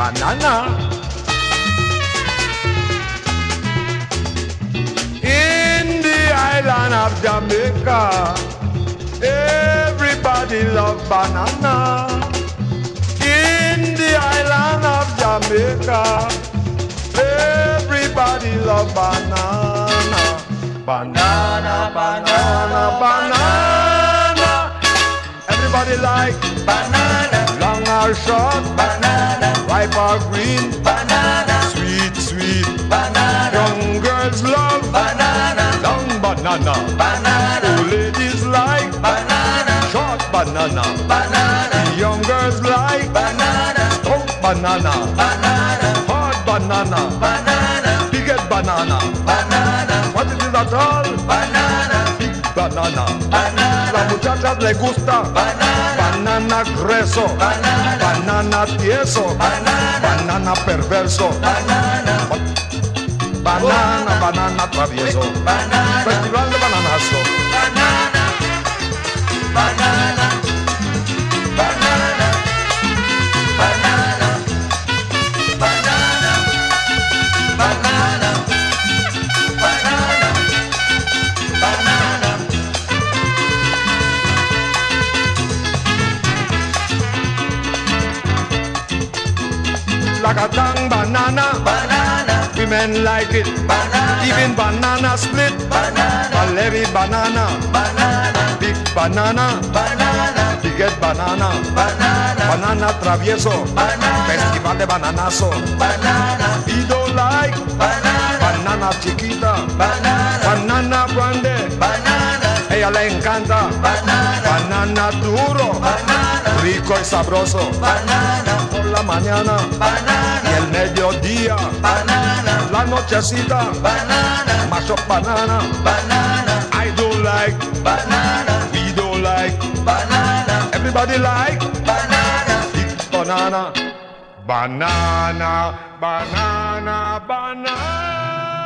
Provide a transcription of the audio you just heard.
banana. In the island of Jamaica, everybody love banana. In the island of Jamaica, everybody love banana. Banana, banana, banana. Everybody like banana. Long or short, banana. Ripe or green, banana. Sweet, sweet, banana. Young girls love banana. Long banana, banana. Old ladies like banana. Short banana, banana. The young girls like banana. Stout banana, banana. Hard banana, banana. Biggest banana, banana. What it is at all? Banana. Big banana, banana. La muchacha le gusta banana. Banana grueso, banana. Banana tieso, banana. Banana perverso, banana. Banana, banana travieso, banana. Festival de bananazo, banana. Banana, banana, banana, banana, banana, banana, banana. Like a tongue banana, banana. Women like it, banana. Even banana split, banana. Valerie banana, banana. Big banana, banana. Biggest banana, banana. Banana travieso, banana. Festival de bananazo, banana. He don't like banana. Banana chiquita, banana. Banana grande, banana. Ella le encanta banana. Banana duro, banana. Rico y sabroso, banana. Por la mañana, banana. Y el mediodía, banana. La nochecita, banana. Mash up banana, banana. I don't like banana. We don't like banana. Everybody like banana. Big banana. Banana, banana, banana.